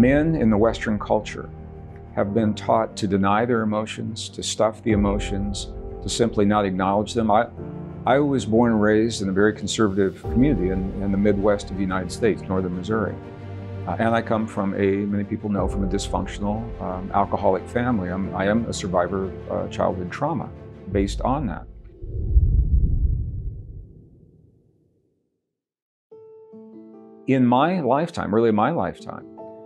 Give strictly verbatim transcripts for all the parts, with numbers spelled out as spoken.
Men in the Western culture have been taught to deny their emotions, to stuff the emotions, to simply not acknowledge them. I, I was born and raised in a very conservative community in, in the Midwest of the United States, northern Missouri. Uh, and I come from a, many people know, from a dysfunctional um, alcoholic family. I'm, I am a survivor of uh, childhood trauma based on that. In my lifetime, really my lifetime,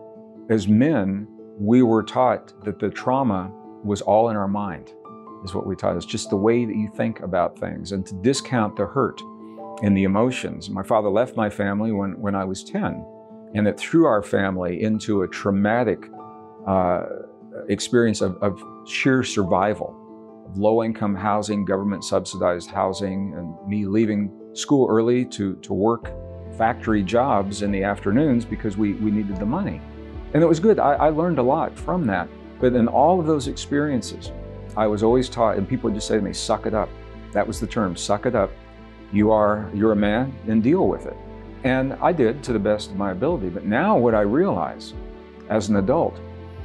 as men, we were taught that the trauma was all in our mind, is what we taught. It's just the way that you think about things, and to discount the hurt and the emotions. My father left my family when, when I was ten, and it threw our family into a traumatic uh, experience of, of sheer survival, of low-income housing, government-subsidized housing, and me leaving school early to, to work factory jobs in the afternoons because we, we needed the money. And it was good. I, I learned a lot from that. But in all of those experiences, I was always taught, and people would just say to me, suck it up. That was the term, suck it up. You are, you're a man, and deal with it. And I did to the best of my ability. But now what I realize as an adult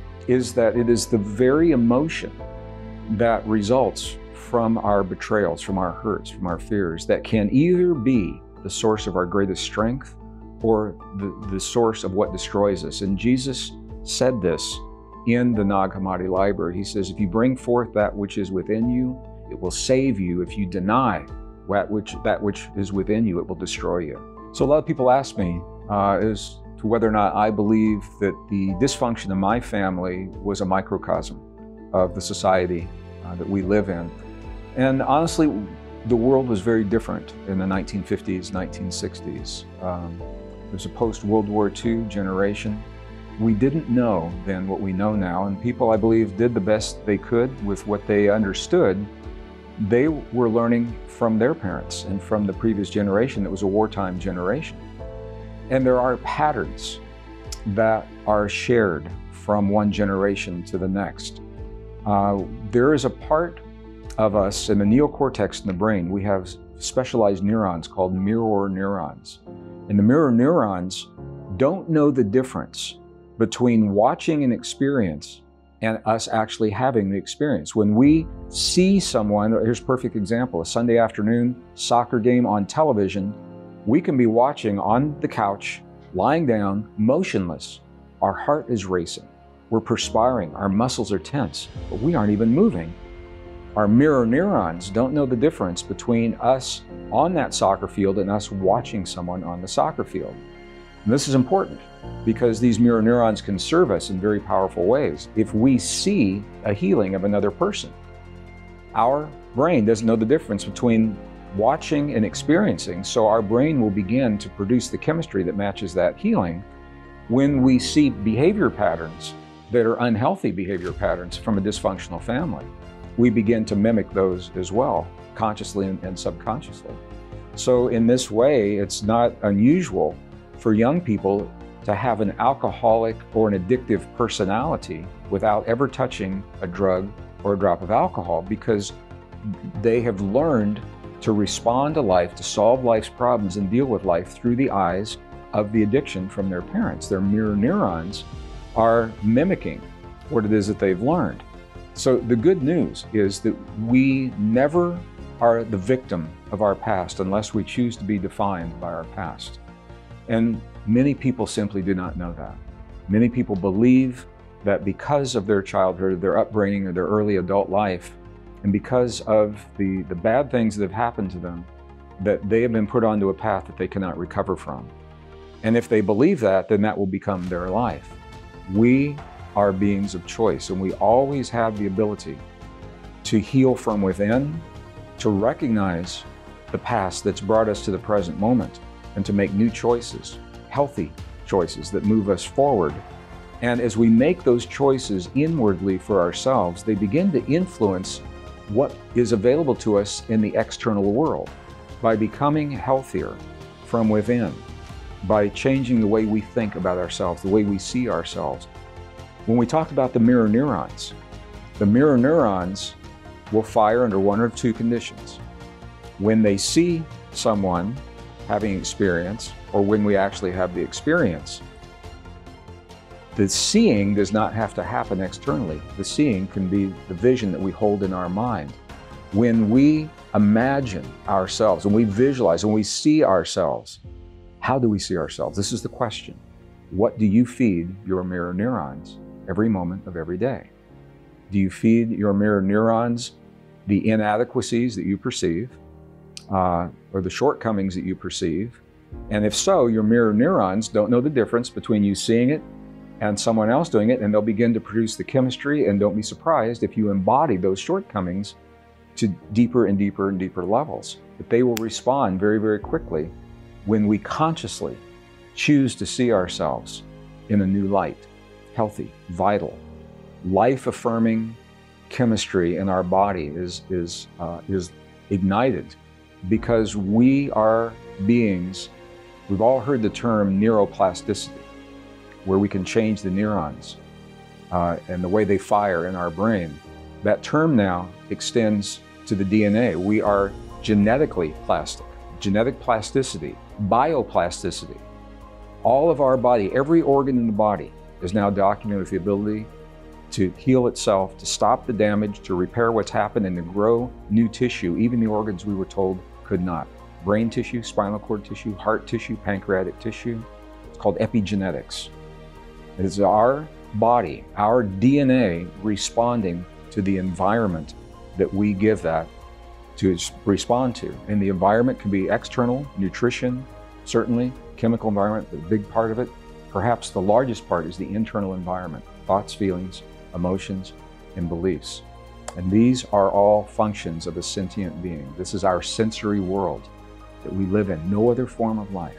is that it is the very emotion that results from our betrayals, from our hurts, from our fears, that can either be the source of our greatest strength or the, the source of what destroys us. And Jesus said this in the Nag Hammadi library. He says, if you bring forth that which is within you, it will save you. If you deny that which, that which is within you, it will destroy you. So a lot of people ask me uh, as to whether or not I believe that the dysfunction in my family was a microcosm of the society uh, that we live in. And honestly, the world was very different in the nineteen fifties, nineteen sixties. Um, it was a post-World War Two generation. We didn't know then what we know now, and people, I believe, did the best they could with what they understood. They were learning from their parents and from the previous generation that was a wartime generation. And there are patterns that are shared from one generation to the next. Uh, there is a part of us in the neocortex in the brain. We have specialized neurons called mirror neurons. And the mirror neurons don't know the difference between watching an experience and us actually having the experience. When we see someone, here's a perfect example, a Sunday afternoon soccer game on television, we can be watching on the couch, lying down, motionless. Our heart is racing. We're perspiring, our muscles are tense, but we aren't even moving. Our mirror neurons don't know the difference between us on that soccer field and us watching someone on the soccer field. And this is important because these mirror neurons can serve us in very powerful ways. If we see a healing of another person, our brain doesn't know the difference between watching and experiencing, so our brain will begin to produce the chemistry that matches that healing. When we see behavior patterns that are unhealthy behavior patterns from a dysfunctional family, we begin to mimic those as well, consciously and, and subconsciously. So in this way, it's not unusual for young people to have an alcoholic or an addictive personality without ever touching a drug or a drop of alcohol, because they have learned to respond to life, to solve life's problems and deal with life through the eyes of the addiction from their parents. Their mirror neurons are mimicking what it is that they've learned. So the good news is that we never are the victim of our past unless we choose to be defined by our past. And many people simply do not know that. Many people believe that because of their childhood, their upbringing, or their early adult life, and because of the, the bad things that have happened to them, that they have been put onto a path that they cannot recover from. And if they believe that, then that will become their life. We are beings of choice, and we always have the ability to heal from within, to recognize the past that's brought us to the present moment, and to make new choices, healthy choices that move us forward. And as we make those choices inwardly for ourselves, they begin to influence what is available to us in the external world by becoming healthier from within, by changing the way we think about ourselves, the way we see ourselves. When we talked about the mirror neurons, the mirror neurons will fire under one or two conditions. When they see someone having experience, or when we actually have the experience, The seeing does not have to happen externally. The seeing can be the vision that we hold in our mind. When we imagine ourselves, when we visualize, when we see ourselves, how do we see ourselves? This is the question. What do you feed your mirror neurons every moment of every day? Do you feed your mirror neurons the inadequacies that you perceive, uh, or the shortcomings that you perceive? And if so, your mirror neurons don't know the difference between you seeing it and someone else doing it, and they'll begin to produce the chemistry, and don't be surprised if you embody those shortcomings to deeper and deeper and deeper levels. But they will respond very, very quickly when we consciously choose to see ourselves in a new light, healthy, vital, life-affirming chemistry in our body is, is, uh, is ignited because we are beings. We've all heard the term neuroplasticity, where we can change the neurons uh, and the way they fire in our brain. That term now extends to the D N A. We are genetically plastic, genetic plasticity, bioplasticity. All of our body, every organ in the body is now documented with the ability to heal itself, to stop the damage, to repair what's happened, and to grow new tissue, even the organs we were told could not. Brain tissue, spinal cord tissue, heart tissue, pancreatic tissue. It's called epigenetics. It is our body, our D N A responding to the environment that we give that to respond to. And the environment can be external, nutrition, certainly, chemical environment, but a big part of it. Perhaps the largest part is the internal environment, thoughts, feelings, emotions, and beliefs. And these are all functions of a sentient being. This is our sensory world that we live in. No other form of life,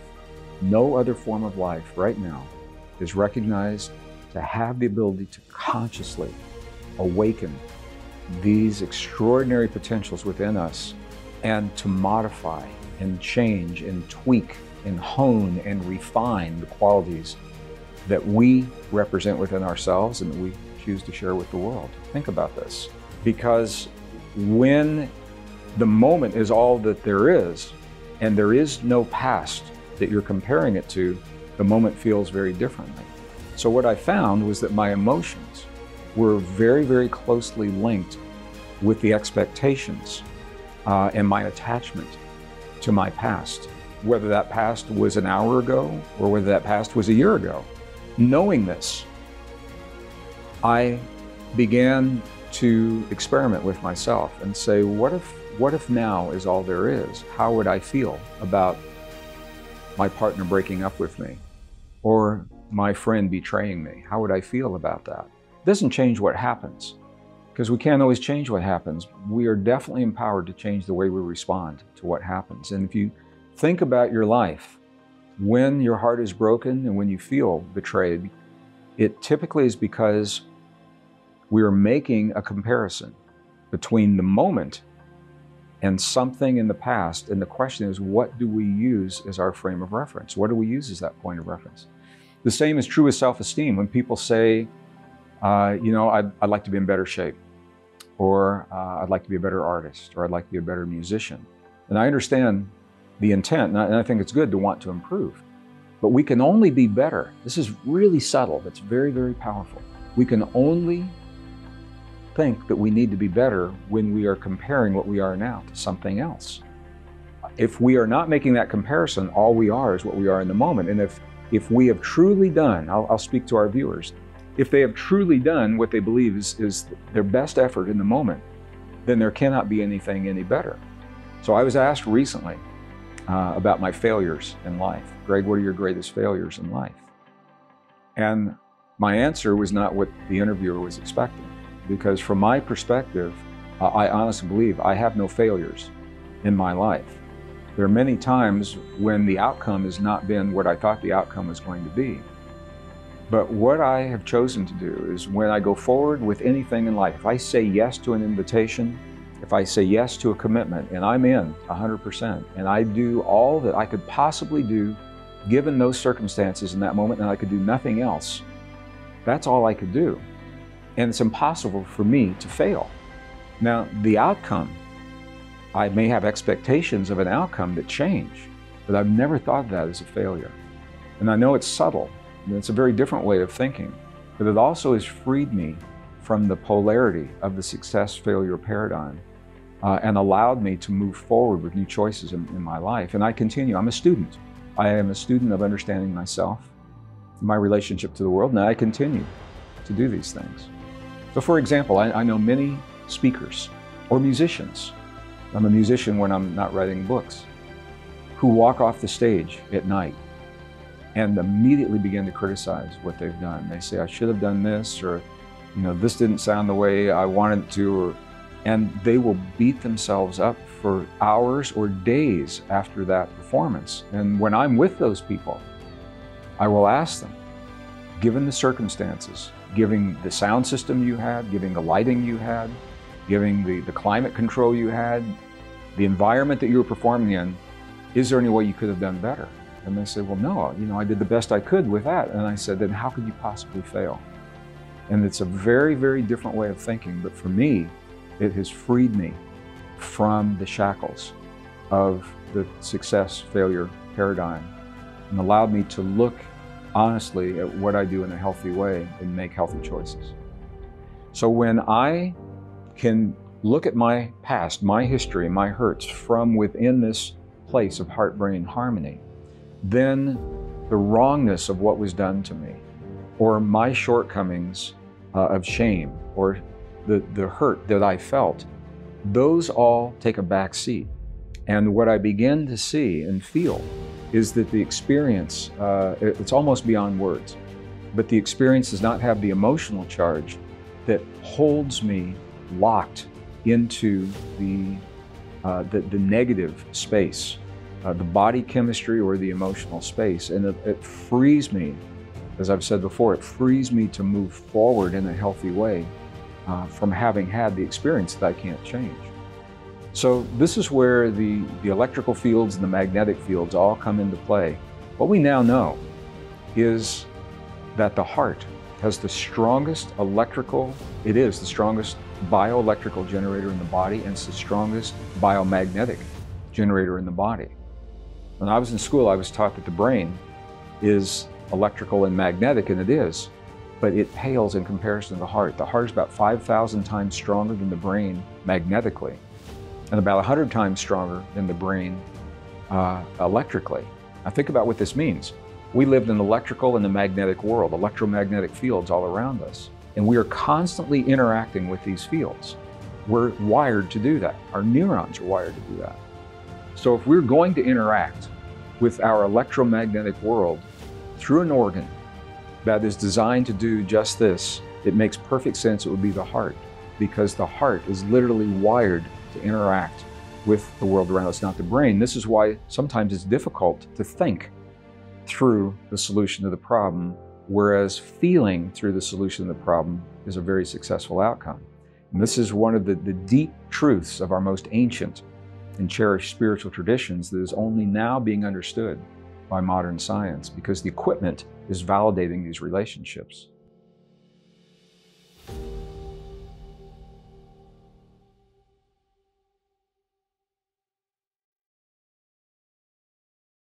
no other form of life right now is recognized to have the ability to consciously awaken these extraordinary potentials within us and to modify and change and tweak and hone and refine the qualities that we represent within ourselves and that we choose to share with the world. Think about this, because when the moment is all that there is, and there is no past that you're comparing it to, the moment feels very differently. So what I found was that my emotions were very, very closely linked with the expectations uh, and my attachment to my past, whether that past was an hour ago or whether that past was a year ago. Knowing this, I began to experiment with myself and say, what if, what if now is all there is? How would I feel about my partner breaking up with me or my friend betraying me? How would I feel about that? It doesn't change what happens, because we can't always change what happens. We are definitely empowered to change the way we respond to what happens. And if you think about your life, when your heart is broken and when you feel betrayed, it typically is because we are making a comparison between the moment and something in the past. And the question is, what do we use as our frame of reference? What do we use as that point of reference? The same is true with self-esteem. When people say, uh, you know, I'd, I'd like to be in better shape, or uh, I'd like to be a better artist, or I'd like to be a better musician. And I understand the intent, and I, and I think it's good to want to improve. But we can only be better. This is really subtle. It's very, very powerful. We can only think that we need to be better when we are comparing what we are now to something else. If we are not making that comparison, all we are is what we are in the moment. And if, if we have truly done, I'll, I'll speak to our viewers, if they have truly done what they believe is, is their best effort in the moment, then there cannot be anything any better. So I was asked recently uh, about my failures in life. Greg, what are your greatest failures in life? And my answer was not what the interviewer was expecting, because from my perspective, uh, I honestly believe I have no failures in my life. There are many times when the outcome has not been what I thought the outcome was going to be. But what I have chosen to do is, when I go forward with anything in life, if I say yes to an invitation, if I say yes to a commitment, and I'm in one hundred percent, and I do all that I could possibly do given those circumstances in that moment, and I could do nothing else, that's all I could do. And it's impossible for me to fail. Now, the outcome, I may have expectations of an outcome that change, but I've never thought of that as a failure. And I know it's subtle, And it's a very different way of thinking, but it also has freed me from the polarity of the success-failure paradigm uh, and allowed me to move forward with new choices in, in my life. And I continue. I'm a student. I am a student of understanding myself, my relationship to the world, and I continue to do these things. So for example, I, I know many speakers or musicians. I'm a musician when I'm not writing books, who walk off the stage at night and immediately begin to criticize what they've done. They say, I should have done this, or, you know, this didn't sound the way I wanted it to, or, and they will beat themselves up for hours or days after that performance. And when I'm with those people, I will ask them, given the circumstances, given the sound system you had, given the lighting you had, given the, the climate control you had, the environment that you were performing in, is there any way you could have done better? And they say, well, no, you know, I did the best I could with that. And I said, then how could you possibly fail? And it's a very, very different way of thinking. But for me, it has freed me from the shackles of the success-failure paradigm and allowed me to look honestly at what I do in a healthy way and make healthy choices. So when I can look at my past, my history, my hurts from within this place of heart-brain harmony, then the wrongness of what was done to me, or my shortcomings uh, of shame, or the, the hurt that I felt, those all take a back seat. And what I begin to see and feel is that the experience, uh, it's almost beyond words, but the experience does not have the emotional charge that holds me locked into the, uh, the, the negative space, uh, the body chemistry or the emotional space. And it, it frees me, as I've said before, it frees me to move forward in a healthy way uh, from having had the experience that I can't change. So this is where the, the electrical fields and the magnetic fields all come into play. What we now know is that the heart has the strongest electrical, it is the strongest bioelectrical generator in the body, and it's the strongest biomagnetic generator in the body. When I was in school, I was taught that the brain is electrical and magnetic, and it is, but it pales in comparison to the heart. The heart is about five thousand times stronger than the brain magnetically, and about one hundred times stronger than the brain uh, electrically. Now think about what this means. We live in an electrical and a magnetic world, electromagnetic fields all around us, and we are constantly interacting with these fields. We're wired to do that. Our neurons are wired to do that. So if we're going to interact with our electromagnetic world through an organ that is designed to do just this, it makes perfect sense it would be the heart, because the heart is literally wired to interact with the world around us, not the brain. This is why sometimes it's difficult to think through the solution to the problem, whereas feeling through the solution to the problem is a very successful outcome. And this is one of the, the deep truths of our most ancient and cherished spiritual traditions that is only now being understood by modern science, because the equipment is validating these relationships.